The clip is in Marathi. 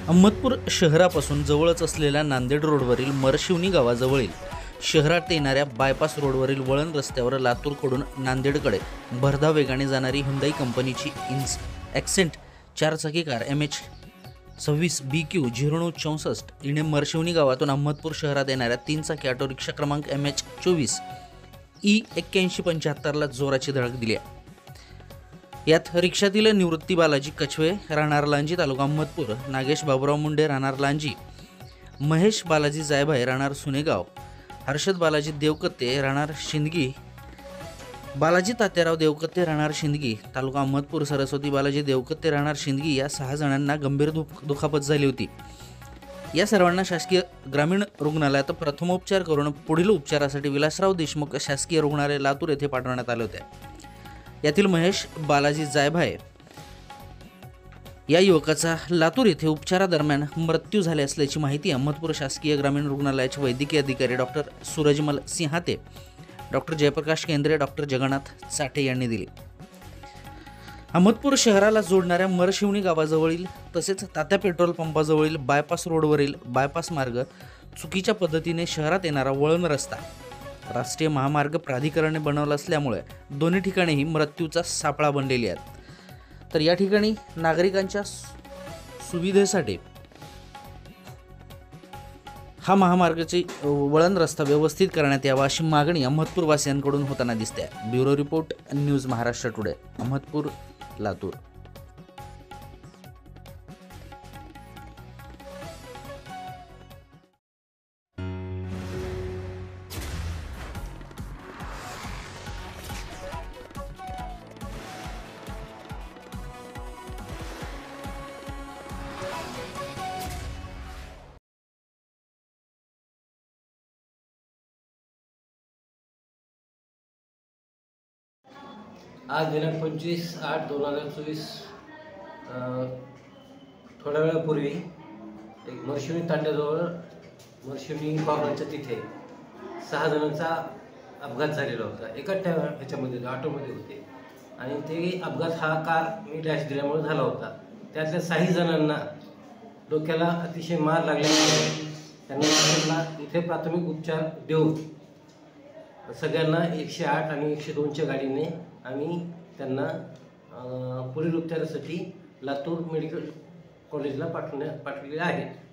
अहमदपूर शहरापासून जवळच असलेल्या नांदेड रोडवरील मरशिवनी गावाजवळील शहरात येणाऱ्या बायपास रोडवरील वळण रस्त्यावर लातूरकडून नांदेडकडे भरधाव वेगाने जाणारी हुंदाई कंपनीची ॲक्सेंट चारचाकी कार MH26 BQ 0964 हिने मरशिवनी गावातून अहमदपूर शहरात येणाऱ्या 3 चाकी ऑटो रिक्षा क्रमांक MH24 E8175 ला जोराची धडक दिली आहे। यात रिक्षातील निवृत्ती बालाजी कछवे राहणार लांजी तालुका अहमदपूर, नागेश बाबुराव मुंडे राहणार लांजी, महेश बालाजी जायभाई राहणार सुनेगाव, हर्षद बालाजी देवकत्ते राहणार शिंदगी, बालाजी तात्याराव देवकत्ते राहणार शिंदगी तालुका अहमदपूर, सरस्वती बालाजी देवकत्ते राहणार शिंदगी या 6 जणांना गंभीर दुखापत झाली होती। या सर्वांना शासकीय ग्रामीण रुग्णालयात प्रथमोपचार करून पुढील उपचारासाठी विलासराव देशमुख शासकीय रुग्णालय लातूर येथे पाठवण्यात आले होते। यातील महेश बालाजी जायभाई या युवकाचा लातूर येथे उपचारादरम्यान मृत्यू झाले असल्याची माहिती अहमदपूर शासकीय ग्रामीण रुग्णालयाचे वैद्यकीय अधिकारी doctor Surajmal Sinhate, doctor Jayprakash Kendre, doctor Jagannath साठे यांनी दिली। अहमदपूर शहराला जोडणाऱ्या मरशिवनी गावाजवळील तसेच तात्या पेट्रोल पंपाजवळील बायपास रोडवरील बायपास मार्ग चुकीच्या पद्धतीने शहरात येणारा वळण रस्ता राष्ट्रीय महामार्ग प्राधिकरणाने बनवला असल्यामुळे दोन्ही ठिकाणीही मृत्यूचा सापळा बनलेली आहेत। तर या ठिकाणी नागरिकांच्या सुविधेसाठी हा महामार्गाचे वळण रस्ता व्यवस्थित करण्यात यावा अशी मागणी अहमदपूर वासियांकडून होताना दिसते। Bureau report, news Maharashtra today, Ahmadpur, Latur. आज दिनांक 25/8/2024 थोड्या वेळापूर्वी एक मरशिवनी तांड्याजवळ मरशिवनी कॉर्नरच्या तिथे 6 जणांचा अपघात झालेला होता। एकाच ह्याच्यामध्ये ऑटोमध्ये होते आणि ते अपघात हा कार मी डॅश दिल्यामुळे झाला होता। त्यातल्या 6 जणांना डोक्याला अतिशय मार लागल्यामुळे त्यांना इथे प्राथमिक उपचार देऊन सगळ्यांना 108 आणि 102च्या गाडीने आम्ही त्यांना पुढील उपचारासाठी लातूर मेडिकल कॉलेजला पाठवले आहे।